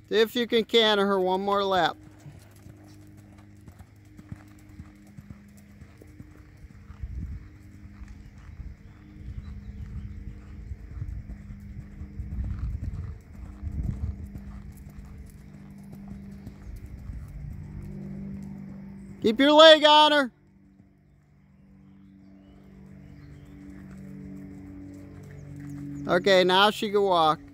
See if you can canter her one more lap. Keep your leg on her. Okay, now she can walk.